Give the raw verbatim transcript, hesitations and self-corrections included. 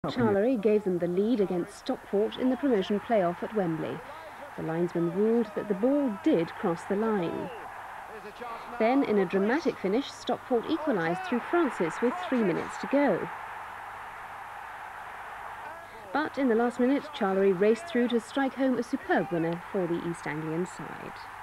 Charlery gave them the lead against Stockport in the promotion play-off at Wembley. The linesman ruled that the ball did cross the line. Then, in a dramatic finish, Stockport equalised through Francis with three minutes to go. But in the last minute, Charlery raced through to strike home a superb winner for the East Anglian side.